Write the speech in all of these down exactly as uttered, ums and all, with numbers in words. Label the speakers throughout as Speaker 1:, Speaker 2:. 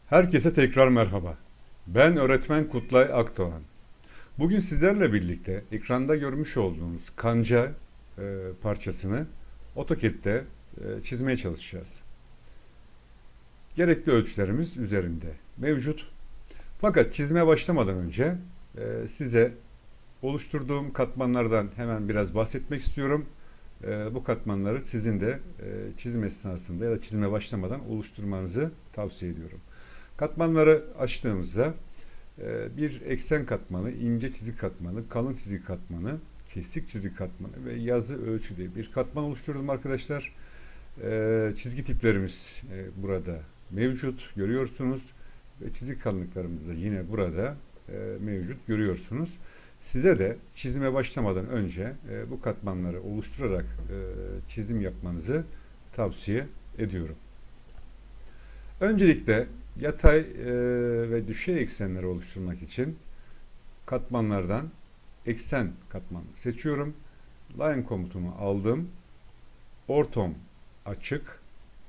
Speaker 1: Herkese tekrar merhaba. Ben öğretmen Kutlay Akdoğan. Bugün sizlerle birlikte ekranda görmüş olduğunuz kanca e, parçasını AutoCAD'de e, çizmeye çalışacağız. Gerekli ölçülerimiz üzerinde mevcut. Fakat çizmeye başlamadan önce e, size oluşturduğum katmanlardan hemen biraz bahsetmek istiyorum. E, bu katmanları sizin de e, çizim esnasında ya da çizime başlamadan oluşturmanızı tavsiye ediyorum. Katmanları açtığımızda e, bir eksen katmanı, ince çizik katmanı, kalın çizik katmanı, kesik çizik katmanı ve yazı ölçü diye bir katman oluşturdum arkadaşlar. E, çizgi tiplerimiz e, burada mevcut, görüyorsunuz. Ve çizik kalınlıklarımız da yine burada e, mevcut, görüyorsunuz. Size de çizime başlamadan önce e, bu katmanları oluşturarak e, çizim yapmanızı tavsiye ediyorum. Öncelikle yatay e, ve düşey eksenleri oluşturmak için katmanlardan eksen katmanı seçiyorum. Line komutunu aldım. Ortom açık.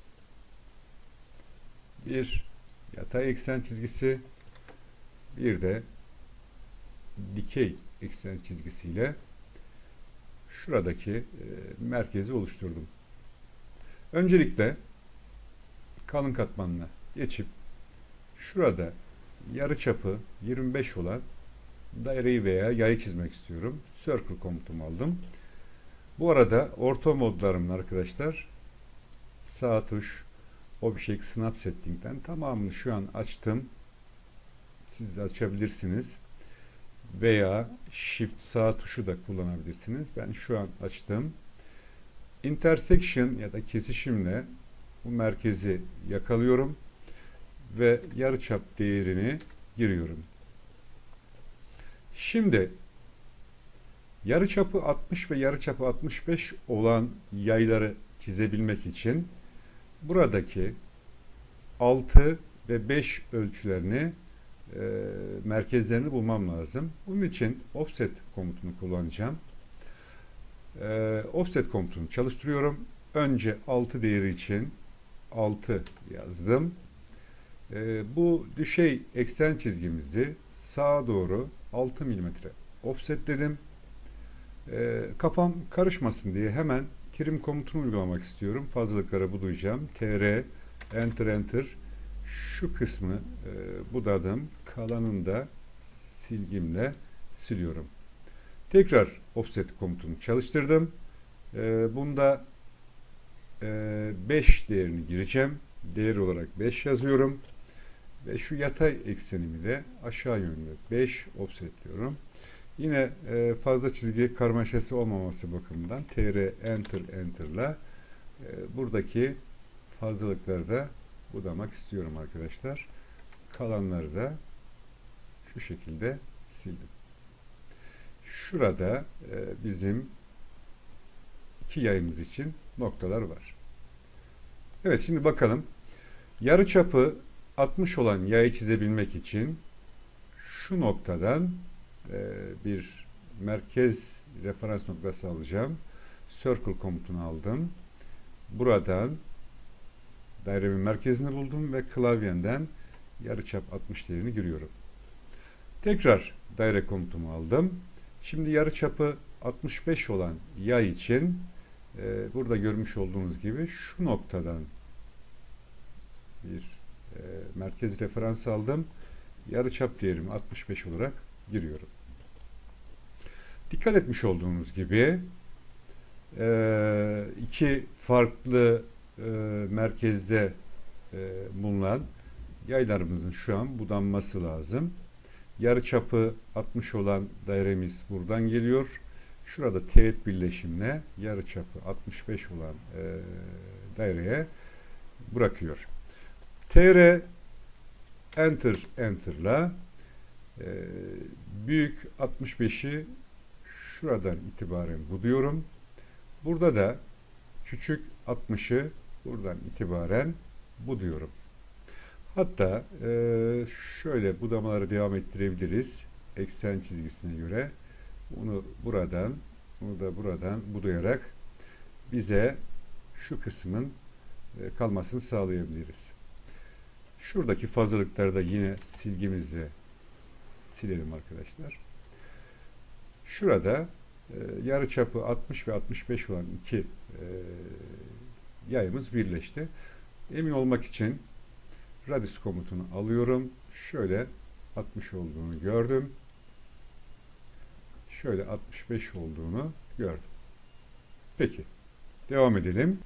Speaker 1: Bir yatay eksen çizgisi, bir de dikey eksen çizgisiyle şuradaki e, merkezi oluşturdum. Öncelikle kalın katmanına geçip şurada yarıçapı yirmi beş olan daireyi veya yayı çizmek istiyorum. Circle komutumu aldım. Bu arada orta modlarımın arkadaşlar sağ tuş Object Snap Setting'den tamamını şu an açtım. Siz de açabilirsiniz. Veya Shift sağ tuşu da kullanabilirsiniz. Ben şu an açtım. Intersection ya da kesişimle bu merkezi yakalıyorum ve yarıçap değerini giriyorum. Şimdi yarıçapı altmış ve yarıçapı altmış beş olan yayları çizebilmek için buradaki altı ve beş ölçülerini e, merkezlerini bulmam lazım. Bunun için offset komutunu kullanacağım. E, offset komutunu çalıştırıyorum. Önce altı değeri için altı yazdım. E, bu düşey eksen çizgimizi sağa doğru altı milimetre offsetledim. E, kafam karışmasın diye hemen trim komutunu uygulamak istiyorum. Fazlalıkları budayacağım. Tr enter enter şu kısmı e, budadım. Kalanını da silgimle siliyorum. Tekrar offset komutunu çalıştırdım. E, bunda e, beş değerini gireceğim. Değer olarak beş yazıyorum. Ve şu yatay eksenimi de aşağı yönlü beş offsetliyorum. Yine e, fazla çizgi karmaşası olmaması bakımından tr enter enter'la e, buradaki fazlalıkları da budamak istiyorum arkadaşlar. Kalanları da şu şekilde sildim. Şurada e, bizim iki yayımız için noktalar var. Evet, şimdi bakalım. Yarıçapı altmış olan yayı çizebilmek için şu noktadan e, bir merkez referans noktası alacağım. Circle komutunu aldım. Buradan dairemin merkezini buldum ve klavyemden yarıçap altmış değerini giriyorum. Tekrar daire komutumu aldım. Şimdi yarıçapı altmış beş olan yay için e, burada görmüş olduğunuz gibi şu noktadan bir e, merkez referans aldım. Yarıçap değerimi altmış beş olarak giriyorum. Dikkat etmiş olduğunuz gibi e, iki farklı e, merkezde e, bulunan yaylarımızın şu an budanması lazım. Yarıçapı altmış olan dairemiz buradan geliyor. Şurada teğet birleşimle yarıçapı altmış beş olan e, daireye bırakıyor. Tr enter enter'la e, büyük altmış beşi şuradan itibaren buduyorum. Burada da küçük altmışı buradan itibaren buduyorum. Hatta e, şöyle budamaları devam ettirebiliriz. Eksen çizgisine göre. Bunu buradan, bunu da buradan budayarak bize şu kısmın e, kalmasını sağlayabiliriz. Şuradaki fazlalıkları da yine silgimizle silelim arkadaşlar. Şurada e, yarıçapı altmış ve altmış beş olan iki e, yayımız birleşti. Emin olmak için radius komutunu alıyorum. Şöyle altmış olduğunu gördüm. Şöyle altmış beş olduğunu gördüm. Peki. Devam edelim.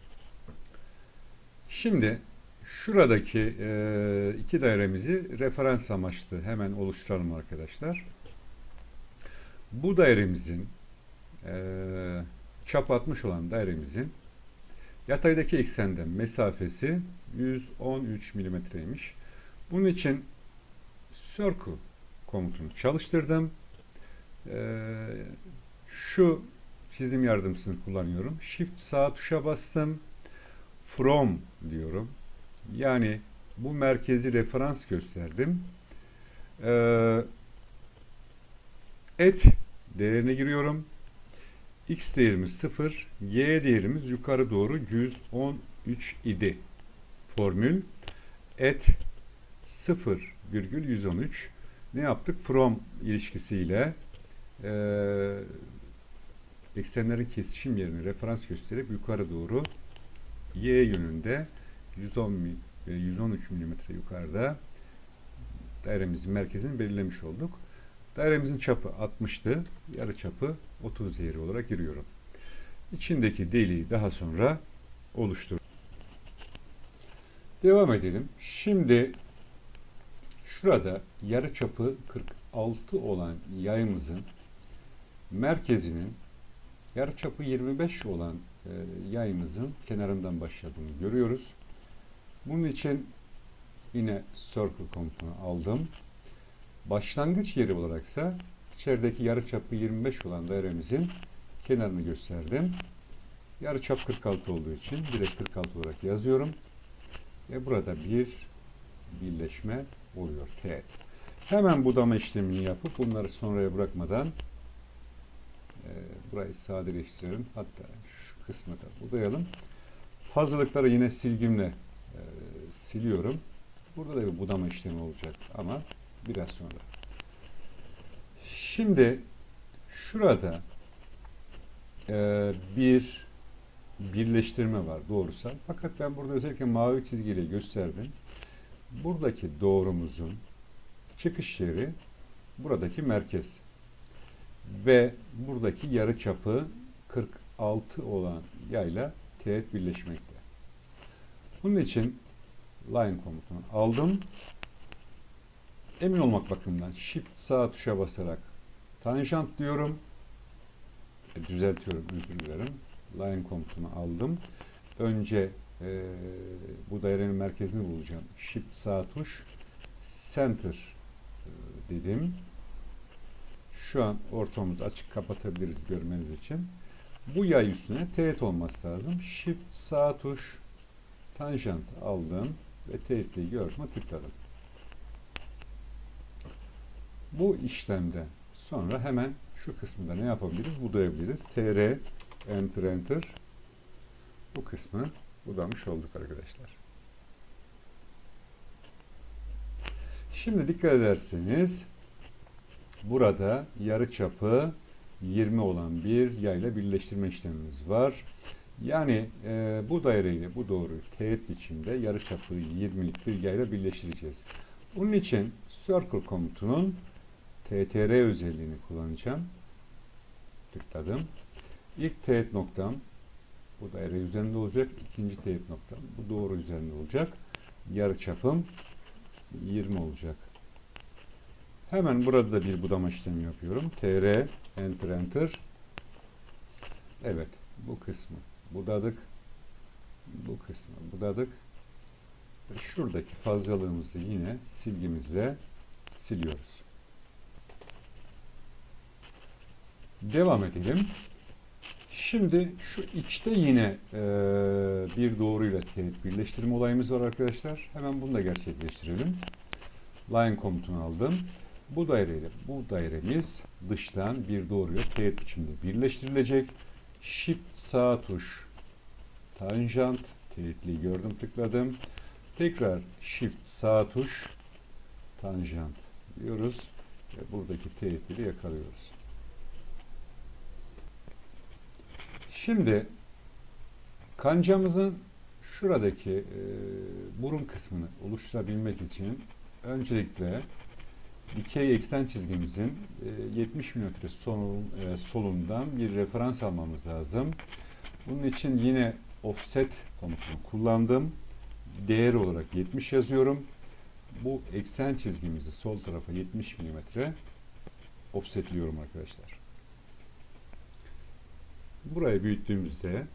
Speaker 1: Şimdi şuradaki e, iki dairemizi referans amaçlı hemen oluşturalım arkadaşlar. Bu dairemizin e, çap altmış olan dairemizin yataydaki eksenden mesafesi yüz on üç milimetreymiş. Bunun için circle komutunu çalıştırdım. E, şu çizim yardımcısını kullanıyorum. Shift sağ tuşa bastım. From diyorum. Yani bu merkezi referans gösterdim. Ee, et değerine giriyorum. X değerimiz sıfır. Y değerimiz yukarı doğru yüz on üç idi. Formül et sıfır virgül yüz on üç. Ne yaptık? From ilişkisiyle e, eksenlerin kesişim yerini referans gösterip yukarı doğru Y yönünde yüz on, yüz on üç milimetre yukarıda dairemizin merkezini belirlemiş olduk. Dairemizin çapı altmıştı. Yarı çapı otuz değeri olarak giriyorum. İçindeki deliği daha sonra oluştur. Devam edelim. Şimdi şurada yarı çapı kırk altı olan yayımızın merkezinin yarı çapı yirmi beş olan e, yayımızın kenarından başladığını görüyoruz. Bunun için yine circle komutunu aldım. Başlangıç yeri olaraksa içerideki yarıçapı yirmi beş olan dairemizin kenarını gösterdim. Yarıçap kırk altı olduğu için direkt kırk altı olarak yazıyorum. Ve burada bir birleşme oluyor. Teğet. Hemen budama işlemini yapıp bunları sonraya bırakmadan e, burayı sadeleştirelim. Hatta şu kısmı da budayalım. Fazlalıkları yine silgimle e, siliyorum. Burada da bir budama işlemi olacak ama biraz sonra. Şimdi şurada e, bir birleştirme var doğrusal. Fakat ben burada özellikle mavi çizgiyle gösterdim. Buradaki doğrumuzun çıkış yeri buradaki merkez. Ve buradaki yarıçapı kırk altı olan yayla teğet birleşmekte. Bunun için line komutunu aldım. Emin olmak bakımından shift sağ tuşa basarak tanjant diyorum. E, düzeltiyorum, özür dilerim. Line komutunu aldım. Önce e, bu dairenin merkezini bulacağım. Shift sağ tuş center e, dedim. Şu an ortamızı açık kapatabiliriz görmeniz için. Bu yay üstüne teğet olması lazım. Shift sağ tuş tanjant aldım ve teğetliği görme tıkladım. Bu işlemden sonra hemen şu kısmında ne yapabiliriz? Budayabiliriz. Tr enter enter bu kısmı budamış olduk arkadaşlar. Şimdi dikkat ederseniz burada yarıçapı yirmi olan bir yayla birleştirme işlemimiz var. Yani e, bu daireyle bu doğruyu teğet biçimde yarıçapı yirmilik bir yayla birleştireceğiz. Bunun için circle komutunun T T R özelliğini kullanacağım. Tıkladım. İlk teğet noktam bu daire üzerinde olacak. İkinci teğet noktam bu doğru üzerinde olacak. Yarıçapım yirmi olacak. Hemen burada da bir budama işlemi yapıyorum. Tr enter enter. Evet, bu kısmı budadık. Bu kısmı budadık. Ve şuradaki fazlalığımızı yine silgimizle siliyoruz. Devam edelim. Şimdi şu içte yine e, bir doğruyla teğet birleştirme olayımız var arkadaşlar. Hemen bunu da gerçekleştirelim. Line komutunu aldım. Bu daireyle bu dairemiz dıştan bir doğruya teğet biçimde birleştirilecek. Shift sağ tuş tanjant teğetliği gördüm tıkladım. Tekrar Shift sağ tuş tanjant diyoruz ve buradaki teğetleri yakalıyoruz. Şimdi kancamızın şuradaki e, burun kısmını oluşturabilmek için öncelikle dikey eksen çizgimizin e, yetmiş milimetre solun, e, solundan bir referans almamız lazım. Bunun için yine offset komutunu kullandım. Değer olarak yetmiş yazıyorum. Bu eksen çizgimizi sol tarafa yetmiş milimetre offsetliyorum arkadaşlar. Burayı büyüttüğümüzde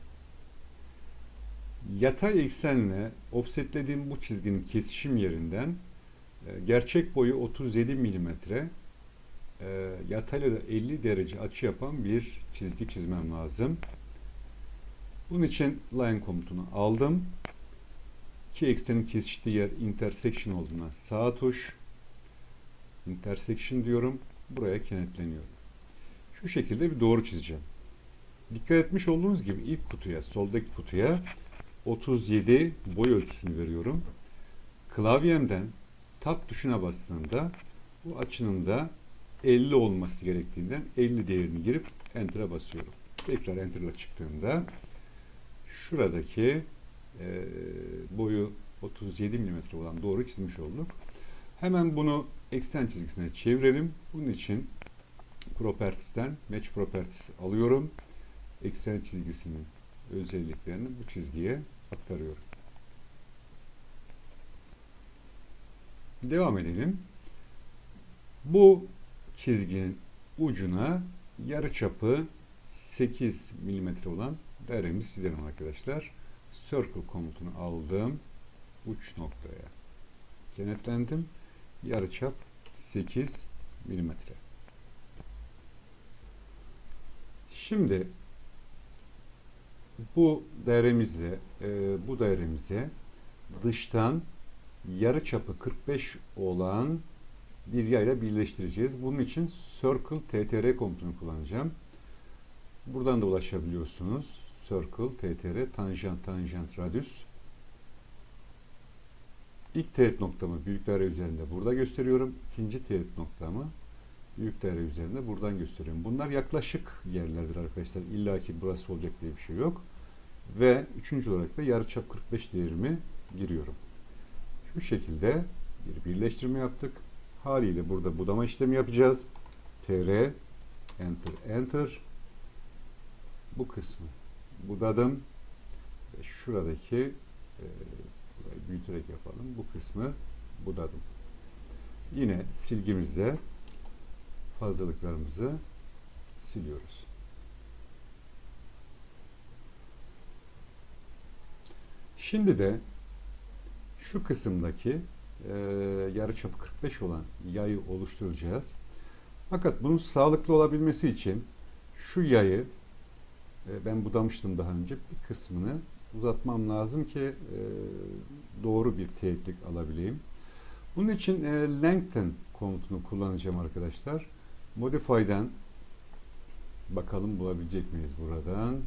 Speaker 1: yatay eksenle offsetlediğim bu çizginin kesişim yerinden e, gerçek boyu otuz yedi milimetre, e, yatayla da elli derece açı yapan bir çizgi çizmem lazım. Bunun için line komutunu aldım. İki eksenin kesiştiği yer intersection olduğuna sağ tuş intersection diyorum. Buraya kenetleniyorum. Şu şekilde bir doğru çizeceğim. Dikkat etmiş olduğunuz gibi ilk kutuya, soldaki kutuya otuz yedi boy ölçüsünü veriyorum. Klavyemden tab tuşuna bastığımda bu açının da elli olması gerektiğinden elli değerini girip enter'a basıyorum. Tekrar enter'la çıktığımda şuradaki e, boyu otuz yedi milimetre olan doğru çizmiş olduk. Hemen bunu eksen çizgisine çevirelim. Bunun için Properties'ten Match Properties alıyorum. Eksen çizgisinin özelliklerini bu çizgiye aktarıyorum. Devam edelim. Bu çizginin ucuna yarıçapı sekiz milimetre olan dairemizi çizelim arkadaşlar. Circle komutunu aldım. Uç noktaya kenetlendim. Yarıçap sekiz milimetre. Şimdi bu dairemize e, bu dairemize dıştan yarıçapı kırk beş olan bir yayla birleştireceğiz. Bunun için Circle T T R komutunu kullanacağım. Buradan da ulaşabiliyorsunuz. Circle T T R tanjant tanjant radius. İlk teğet noktamı büyük daire üzerinde burada gösteriyorum. İkinci teğet noktamı büyük daire üzerinde buradan gösteriyorum. Bunlar yaklaşık yerlerdir arkadaşlar. İlla ki burası olacak diye bir şey yok. Ve üçüncü olarak da yarıçap kırk beş değerimi giriyorum. Şu şekilde bir birleştirme yaptık. Haliyle burada budama işlemi yapacağız. T R enter enter bu kısmı budadım ve şuradaki e, burayı büyüterek yapalım. Bu kısmı budadım. Yine silgimizle fazlalıklarımızı siliyoruz. Şimdi de şu kısımdaki e, yarıçapı kırk beş olan yayı oluşturacağız. Fakat bunun sağlıklı olabilmesi için şu yayı e, ben budamıştım daha önce, bir kısmını uzatmam lazım ki e, doğru bir teğetlik alabileyim. Bunun için e, lengthen komutunu kullanacağım arkadaşlar. Modify'den bakalım bulabilecek miyiz buradan.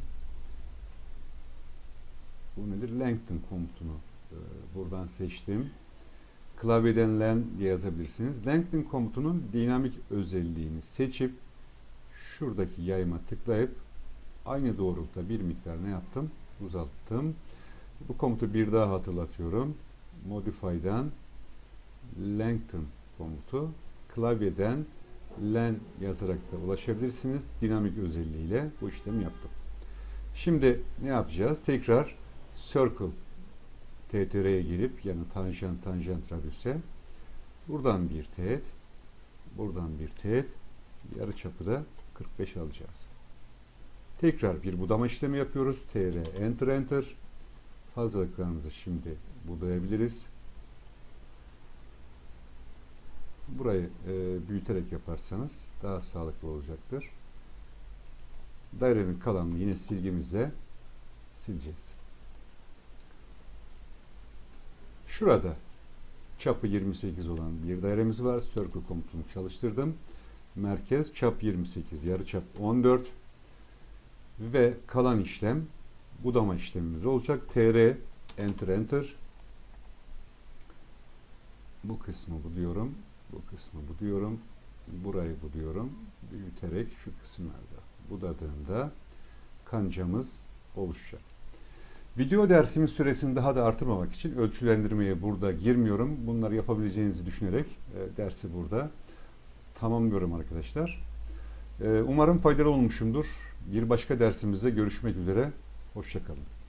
Speaker 1: Bu nedir? Lengthen komutunu e, buradan seçtim. Klavyeden len diye yazabilirsiniz. Lengthen komutunun dinamik özelliğini seçip şuradaki yayıma tıklayıp aynı doğrultuda bir miktar ne yaptım? Uzalttım. Bu komutu bir daha hatırlatıyorum. Modify'dan lengthen komutu, klavyeden len yazarak da ulaşabilirsiniz. Dinamik özelliğiyle bu işlemi yaptım. Şimdi ne yapacağız? Tekrar Circle T T R'ye girip yani tanjant tanjant radius'e buradan bir teğet, buradan bir teğet, yarıçapı da kırk beş alacağız. Tekrar bir budama işlemi yapıyoruz. T R enter enter. Fazlalıklarımızı şimdi budayabiliriz. Burayı e, büyüterek yaparsanız daha sağlıklı olacaktır. Dairenin kalanını yine silgimizle sileceğiz. Şurada çapı yirmi sekiz olan bir dairemiz var. Circle komutunu çalıştırdım. Merkez çap yirmi sekiz, yarıçap on dört ve kalan işlem budama işlemimiz olacak. T R enter enter. Bu kısmı buluyorum. Bu kısmı buluyorum. Burayı buluyorum. Büyüterek şu kısımlarda budadığımda kancamız oluşacak. Video dersimin süresini daha da artırmamak için ölçülendirmeye burada girmiyorum. Bunları yapabileceğinizi düşünerek e, dersi burada tamamlıyorum arkadaşlar. E, umarım faydalı olmuşumdur. Bir başka dersimizde görüşmek üzere. Hoşça kalın.